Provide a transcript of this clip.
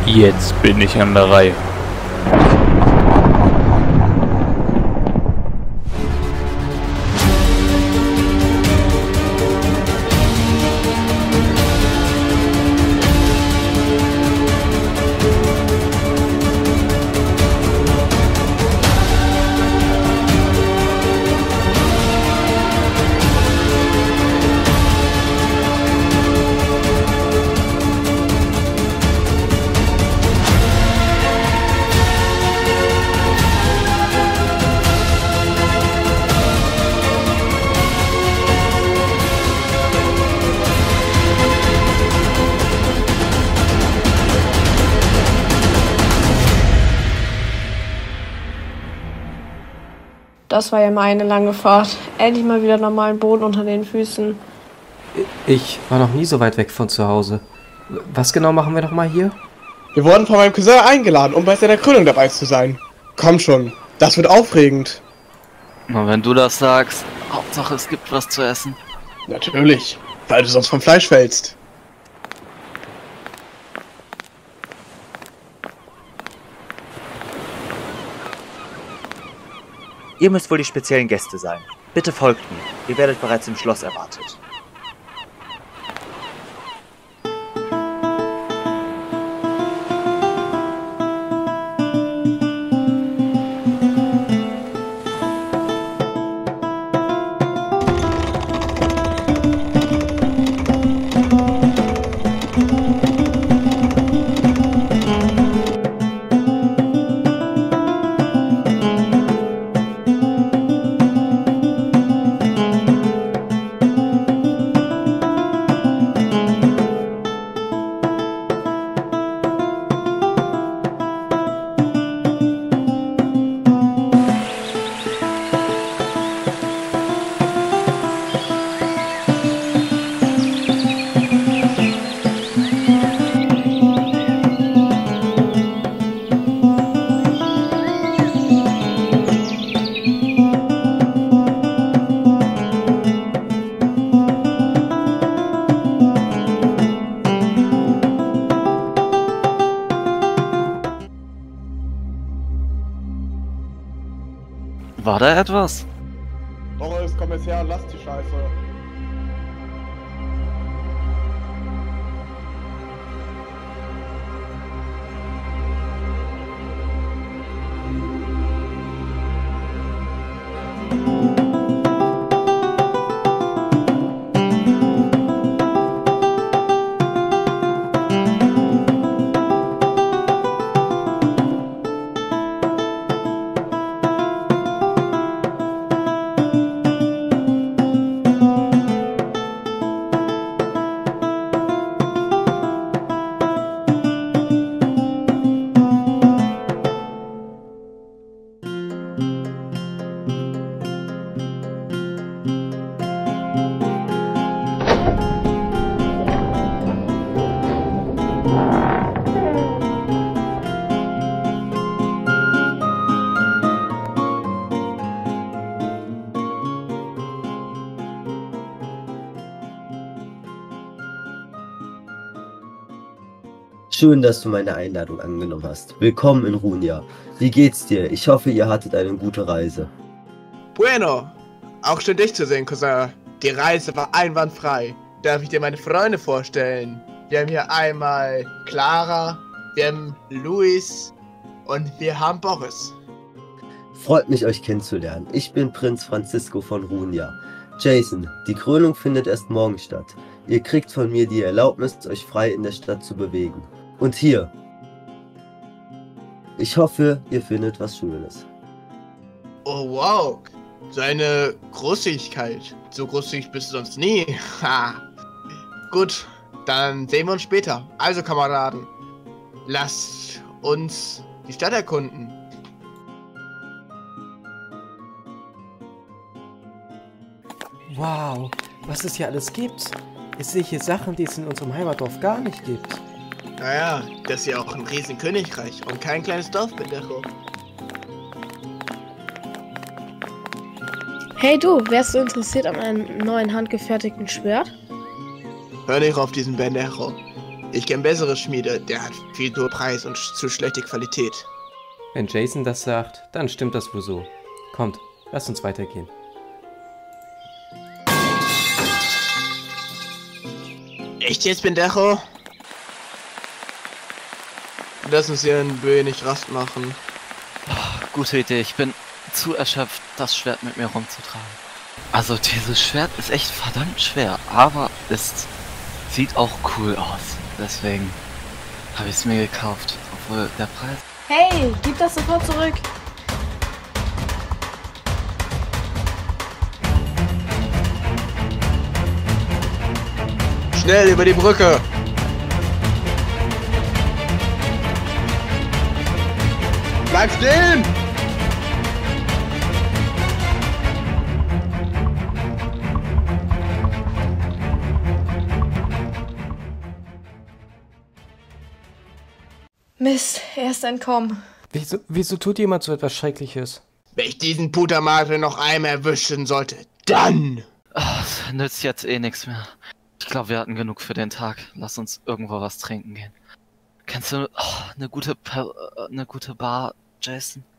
Jetzt bin ich an der Reihe. Das war ja mal eine lange Fahrt. Endlich mal wieder normalen Boden unter den Füßen. Ich war noch nie so weit weg von zu Hause. Was genau machen wir noch mal hier? Wir wurden von meinem Cousin eingeladen, um bei seiner Krönung dabei zu sein. Komm schon, das wird aufregend. Na, wenn du das sagst, Hauptsache es gibt was zu essen. Natürlich, weil du sonst vom Fleisch fällst. Ihr müsst wohl die speziellen Gäste sein. Bitte folgt mir. Ihr werdet bereits im Schloss erwartet. War da etwas? Boris, komm jetzt her und lass die Scheiße. Schön, dass du meine Einladung angenommen hast. Willkommen in Runia. Wie geht's dir? Ich hoffe, ihr hattet eine gute Reise. Bueno, auch schön dich zu sehen, Cousin. Die Reise war einwandfrei. Darf ich dir meine Freunde vorstellen? Wir haben hier einmal Clara, wir haben Luis und wir haben Boris. Freut mich, euch kennenzulernen. Ich bin Prinz Francisco von Runia. Jason, die Krönung findet erst morgen statt. Ihr kriegt von mir die Erlaubnis, euch frei in der Stadt zu bewegen. Und hier. Ich hoffe, ihr findet was Schönes. Oh wow, seine Großzügigkeit. So großzügig bist du sonst nie. Ha. Gut, dann sehen wir uns später. Also Kameraden, lasst uns die Stadt erkunden. Wow, was es hier alles gibt. Ich sehe hier Sachen, die es in unserem Heimatdorf gar nicht gibt. Naja, das ist ja auch ein riesen Königreich und kein kleines Dorf, Pendejo. Hey du, wärst du interessiert an einem neuen handgefertigten Schwert? Hör nicht auf diesen Pendejo. Ich kenne bessere Schmiede, der hat viel zu hohen Preis und zu schlechte Qualität. Wenn Jason das sagt, dann stimmt das wohl so. Kommt, lasst uns weitergehen. Echt jetzt, Pendejo? Lass uns hier in Böe nicht Rast machen. Gute Idee, ich bin zu erschöpft, das Schwert mit mir rumzutragen. Also dieses Schwert ist echt verdammt schwer, aber es sieht auch cool aus. Deswegen habe ich es mir gekauft, obwohl der Preis... Hey, gib das sofort zurück. Schnell über die Brücke! Bleib stehen! Mist, er ist entkommen. Wieso tut jemand so etwas Schreckliches? Wenn ich diesen Puta Madre noch einmal erwischen sollte, dann! Ach, nützt jetzt eh nichts mehr. Ich glaube, wir hatten genug für den Tag. Lass uns irgendwo was trinken gehen. Kennst du eine gute Bar, Jason?